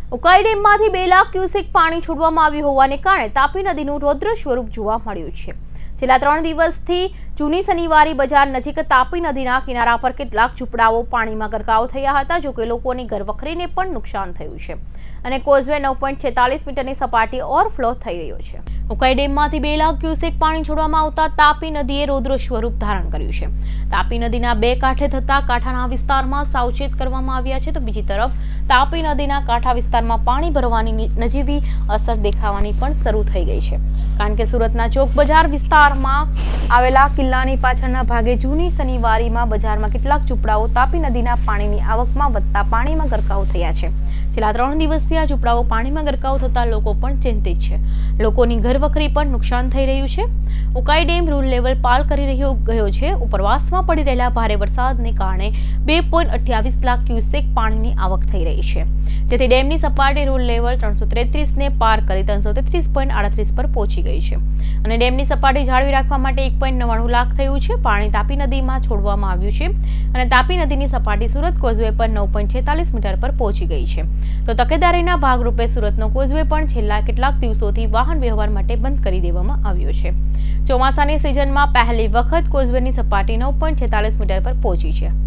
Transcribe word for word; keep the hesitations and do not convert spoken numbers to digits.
ઉકાઈ ડેમમાંથી બે લાખ ક્યુસેક પાણી છોડવામાં આવ્યું હોવાને કારણે તાપી નદીનું રૌદ્ર સ્વરૂપ જોવા મળ્યું છે। છેલ્લા ત્રણ દિવસથી જૂની શનિવારી બજાર નજીક તાપી નદીના કિનારા પર કેટલાક ઝૂંપડાઓ પાણીમાં ગરકાવ થયા હતા, જો કે લોકોની ઘરવખરીને પણ નુકસાન થયું છે અને કોઝવે નવ પોઈન્ટ છેતાલીસ મીટરની સપાટી ઓવરફ્લો થઈ રહ્યો છે। ઉકાઈ ડેમમાંથી બે લાખ ક્યુસેક પાણી છોડવામાં આવતા તાપી નદીએ રૌદ્ર સ્વરૂપ ધારણ કર્યું છે। તાપી નદીના બે કાંઠે થતા કાંઠાના વિસ્તારમાં સાવચેત કરવામાં આવ્યા છે, તો બીજી તરફ તાપી નદીના કાંઠા વિસ્તારમાં પાણી ભરવાની નજીવી અસર દેખાવાની પણ શરૂ થઈ ગઈ છે, કારણ કે સુરતના ચોક બજાર વિસ્તારમાં આવેલા કિલ્લાની પાછળના ભાગે જૂની શનિવારીમાં બજારમાં કેટલાક ઝૂંપડાઓ તાપી નદીના પાણીની આવકમાં વધતા પાણીમાં ગરકાવ થયા છે। છેલ્લા ત્રણ દિવસથી આ ઝૂંપડાઓ પાણીમાં ગરકાવ થતા લોકો પણ ચિંતિત છે, લોકોની ઘરવખરી પણ નુકસાન થઈ રહ્યું છે। ઉકાઈ ડેમ રૂલ લેવલ પાર કરી રહ્યો ગયો છે। ઉપરવાસમાં પડી રહેલા ભારે વરસાદને કારણે બે પોઈન્ટ અઠ્યાવીસ લાખ ક્યુસેક પાણીની આવક થઈ રહી છે, તેથી ડેમની સપાટી રૂલ લેવલ ત્રણસો તેત્રીસ ને પાર કરી ત્રણસો તેત્રીસ પોઈન્ટ આડત્રીસ પર પહોંચી ગઈ છે અને ડેમની સપાટી જાળવી રાખવા માટે એક પોઈન્ટ નવ્વાણું લાખ થયું છે। પાણી તાપી નદીમાં છોડવામાં આવ્યું છે અને તાપી નદીની સપાટી સુરત કોઝવે પર નવ પોઈન્ટ છેતાલીસ મીટર પર પહોંચી ગઈ છે, તો તકેદારીના ભાગરૂપે સુરતનો કોઝવે પણ છેલ્લા કેટલાક દિવસોથી વાહન વ્યવહાર માટે બંધ કરી દેવામાં આવ્યો છે। ચોમાસાની સિઝનમાં પહેલી વખત કોઝવેની સપાટી નવ પોઈન્ટ છેતાલીસ મીટર પર પહોંચી છે।